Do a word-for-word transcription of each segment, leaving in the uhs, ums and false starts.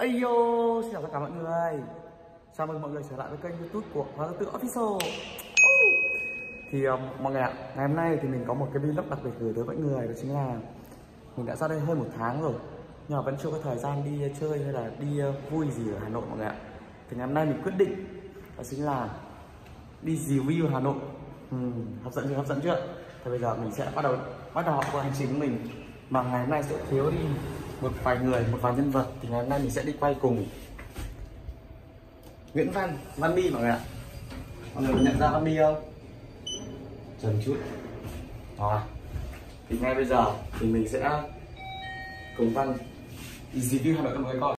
Ayo, xin chào tất cả mọi người. Chào mừng mọi người trở lại với kênh YouTube của Hoàng Gia Tự Official. Thì um, mọi người ạ, ngày hôm nay thì mình có một cái vlog đặc biệt gửi tới mọi người. Đó chính là mình đã ra đây hơn một tháng rồi, nhưng mà vẫn chưa có thời gian đi chơi hay là đi uh, vui gì ở Hà Nội mọi người ạ. Thì ngày hôm nay mình quyết định đó chính là đi review Hà Nội. uhm, Hấp dẫn chưa, hấp dẫn chưa? Thì bây giờ mình sẽ bắt đầu bắt đầu qua hành trình của mình. Mà ngày hôm nay sẽ thiếu đi một vài người, một vài nhân vật. Thì ngày hôm nay mình sẽ đi quay cùng Nguyễn Văn, Văn Mi mọi người ạ. Mọi người có nhận ra Văn Mi không? Chờ một chút. Rồi. Thì ngay bây giờ thì mình sẽ cùng Văn đi review Hà Nội cho mọi người coi.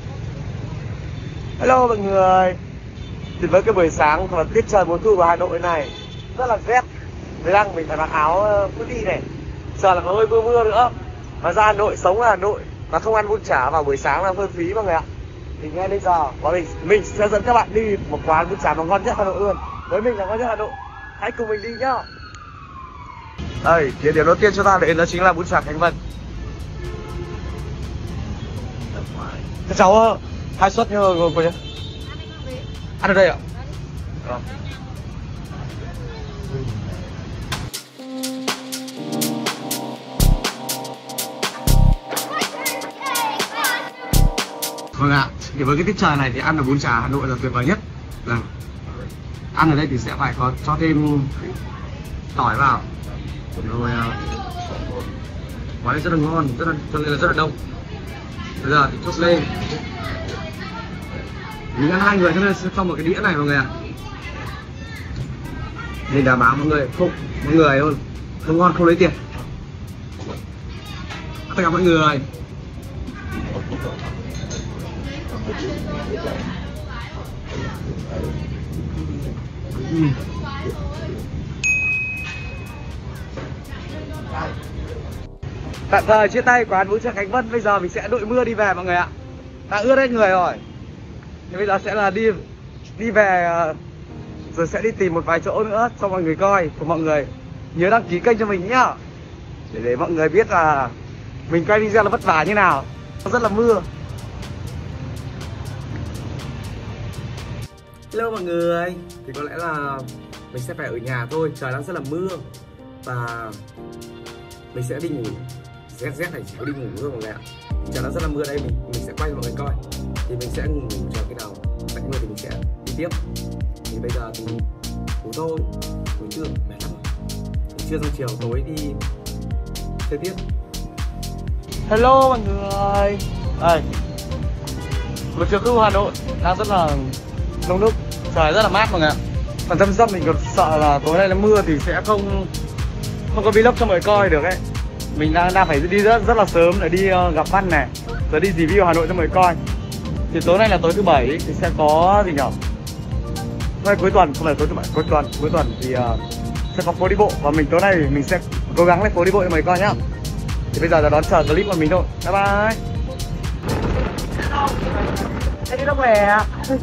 Hello mọi người. Thì với cái buổi sáng và tiết trời mùa thu của Hà Nội này rất là rét. Với đang mình phải mặc áo hoodie này. Giờ là có hơi mưa mưa nữa. Và ra Hà Nội, sống ở Hà Nội và không ăn bún chả vào buổi sáng là hơi phí mọi người ạ. Thì ngay bây giờ bọn mình mình sẽ dẫn các bạn đi một quán bún chả mà ngon nhất Hà Nội luôn. Với mình là ngon nhất Hà Nội. Hãy cùng mình đi nhá. Đây, địa điểm đầu tiên cho ta đến đó chính là bún chả Khánh Vân. Các cháu hai suất như rồi cô nhé. Ăn ở đây ạ? À. Vâng ạ, thì với cái tiết trời này thì ăn ở bún chả Hà Nội là tuyệt vời nhất. Là ăn ở đây thì sẽ phải có cho thêm tỏi vào, rồi quán rất là ngon, rất là cho nên là rất là đông. Bây giờ thì chốt lên. Mình ăn hai người cho nên sẽ cho một cái đĩa này mọi người ạ. Mình đảm bảo mọi người không, mọi người luôn, không ngon không lấy tiền. Tất cả mọi người. Ừ. Tạm thời chia tay quán bún chả Khánh Vân. Bây giờ mình sẽ đội mưa đi về mọi người ạ. Đã ướt hết người rồi. Thì bây giờ sẽ là đi đi về, rồi sẽ đi tìm một vài chỗ nữa cho mọi người coi. Của mọi người nhớ đăng ký kênh cho mình nhá, để để mọi người biết là mình quay video là vất vả như nào. Rất là mưa. Hello mọi người. Thì có lẽ là mình sẽ phải ở nhà thôi, trời đang rất là mưa. Và mình sẽ đi ngủ. Rét rét này chỉ có đi ngủ thôi mọi người ạ. Trời đang rất là mưa đây, mình mình sẽ quay cho mọi người coi. Thì mình sẽ ngủ chờ cái nào tạnh mưa thì mình sẽ đi tiếp. Thì bây giờ thì ngủ thôi. Buổi trưa mệt lắm rồi. Buổi trưa xong chiều tối đi chơi tiếp. Hello mọi người. Đây, một chiều khu Hà Nội đang rất là nông đúc, trời rất là mát mọi người ạ. Bản thân dân mình còn sợ là tối nay nó mưa thì sẽ không không có vlog cho mọi người coi được ấy. Mình đang đang phải đi rất rất là sớm để đi uh, gặp Văn này, rồi đi review Hà Nội cho mọi người coi. Thì tối nay là tối thứ bảy thì sẽ có gì nhỉ? Hôm nay cuối tuần, không phải tối thứ bảy, cuối tuần, cuối tuần thì uh, sẽ có phố đi bộ, và mình tối nay mình sẽ cố gắng lên phố đi bộ cho mọi người coi nhá. Thì bây giờ là đón chờ clip của mình thôi. Bye bye. Em đi đâu về?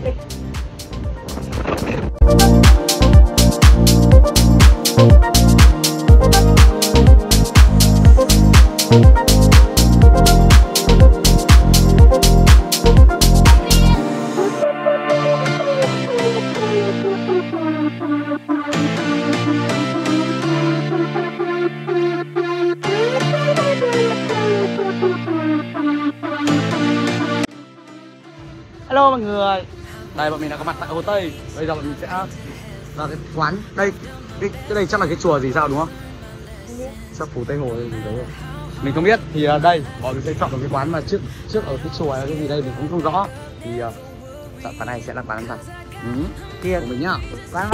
Hello mọi người. Đây bọn mình đã có mặt tại Hồ Tây. Bây giờ bọn mình sẽ vào cái quán đây. Cái, cái đây chắc là cái chùa gì sao đúng không? Chắc Phủ Tây Hồ gì đấy rồi. Mình không biết. Thì uh, đây bọn mình sẽ chọn một cái quán mà trước trước ở cái chùa là cái gì đây mình cũng không rõ. Thì uh, chọn quán này sẽ là quán ăn vặt. Ừ. Kia của mình nhá. Quán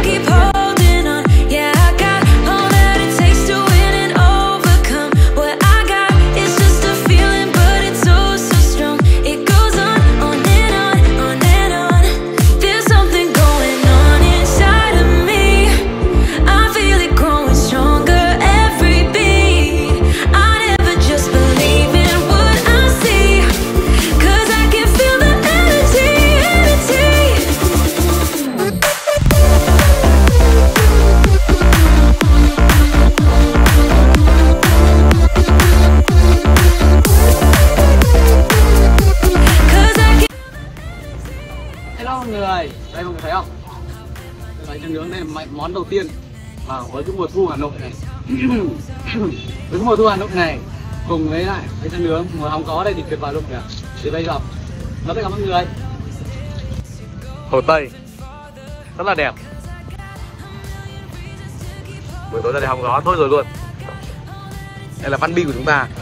mọi người, đây mọi người thấy không? Bánh tráng nướng đây là món đầu tiên à, với cái mùa thu Hà Nội này. Với cái mùa thu Hà Nội này cùng với lại bánh tráng nướng mùa không có đây thì tuyệt vời luôn kìa. Thì bây giờ nó tất cả mọi người, Hồ Tây rất là đẹp. Buổi tối ra đây hóng gió thôi rồi luôn. Đây là văn binh của chúng ta.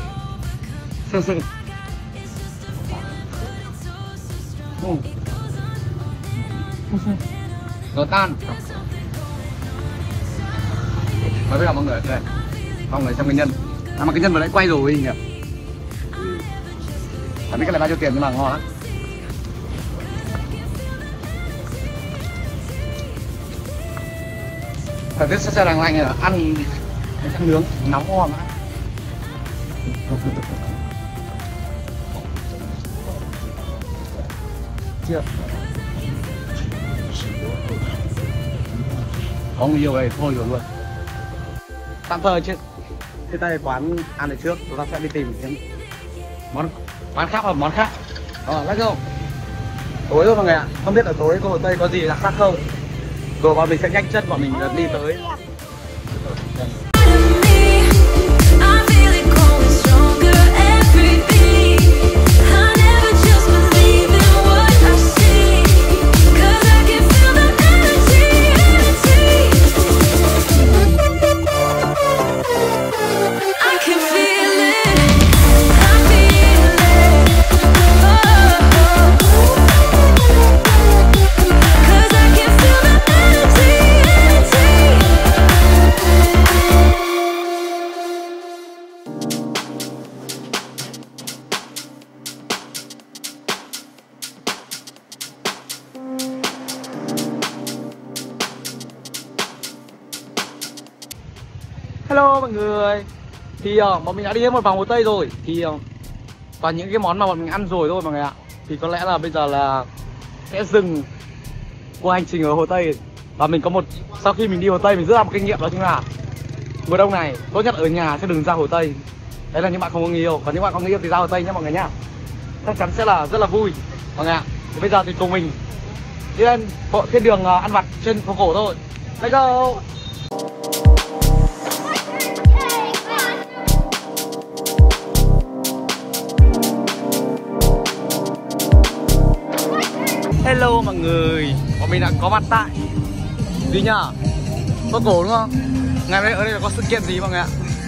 Nó tan. Nói với cả mọi người đây, mọi người xem cái nhân. À mà cái nhân vừa nãy quay rồi nhỉ. Không biết cái này bao nhiêu tiền nhưng mà ngon lắm. Thời tiết sẽ lạnh lạnh là ăn cái tráng nướng nóng ngon lắm. Chưa. Có người yêu đây thôi rồi luôn. Tạm thời trên trên tay quán ăn ở trước, chúng ta sẽ đi tìm những món quán khác hoặc món khác. Ờ, let's go. Tối rồi mọi người ạ, không biết ở tối cô Hồ Tây có gì đặc sắc không? Rồi bọn mình sẽ nhanh chân bọn mình đi tới. Hello mọi người. Thì uh, bọn mình đã đi hết một vòng Hồ Tây rồi. Thì uh, toàn những cái món mà bọn mình ăn rồi thôi mọi người ạ. Thì có lẽ là bây giờ là sẽ dừng qua hành trình ở Hồ Tây. Và mình có một, sau khi mình đi Hồ Tây mình rút ra một kinh nghiệm, đó chính là mùa đông này tốt nhất ở nhà sẽ đừng ra Hồ Tây. Đấy là những bạn không có người yêu. Còn những bạn có người yêu thì ra Hồ Tây nhé mọi người nhá. Chắc chắn sẽ là rất là vui mọi người ạ. Thì bây giờ thì cùng mình đi lên thiên đường uh, ăn vặt trên phố cổ thôi. Let's go. Hello mọi người, bọn mình đã có mặt tại gì nhỉ? Phố cổ đúng không? Ngày đây ở đây là có sự kiện gì mọi người ạ?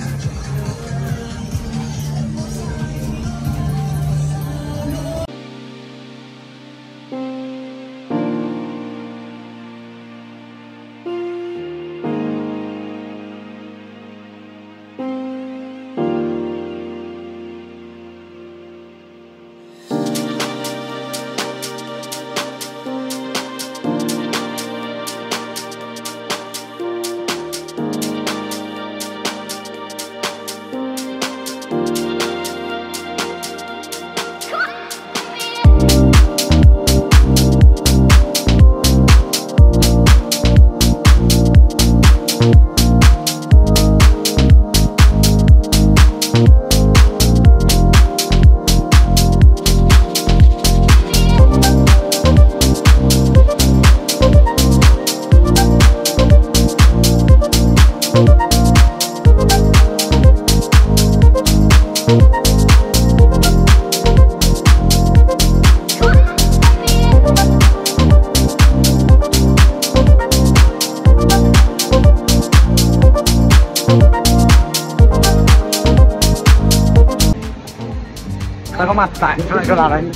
Ta có mặt tại chỗ này chỗ nào đấy?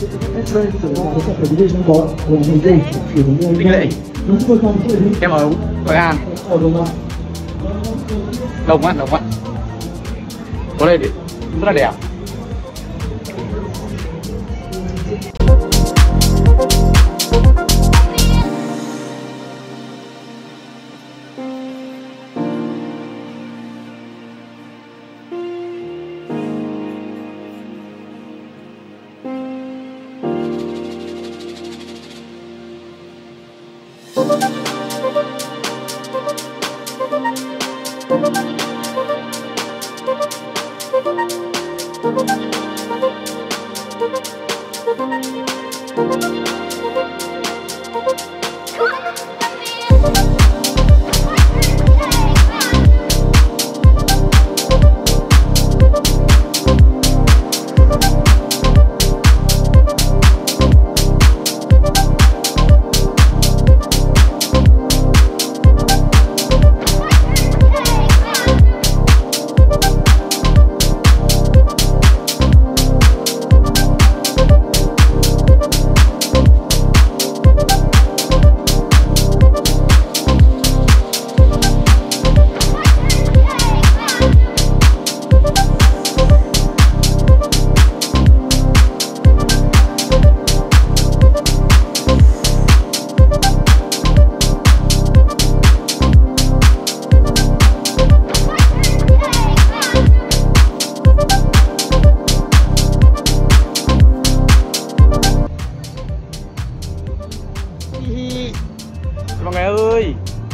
Tinh Lệ. Em ở Hội An. Đông quá, đông quá. Có đây rất là đẹp.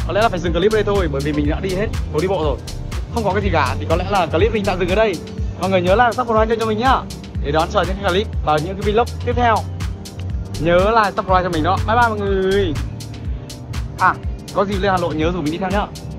có lẽ là phải dừng clip ở đây thôi, bởi vì mình đã đi hết phố đi bộ rồi, không có cái gì cả, thì có lẽ là clip mình tạm dừng ở đây. Mọi người nhớ là subscribe kênh cho mình nhá, để đón chờ những cái clip và những cái vlog tiếp theo. Nhớ là subscribe cho mình đó. Bye bye mọi người. À, có gì lên Hà Nội nhớ rủ mình đi theo nhá.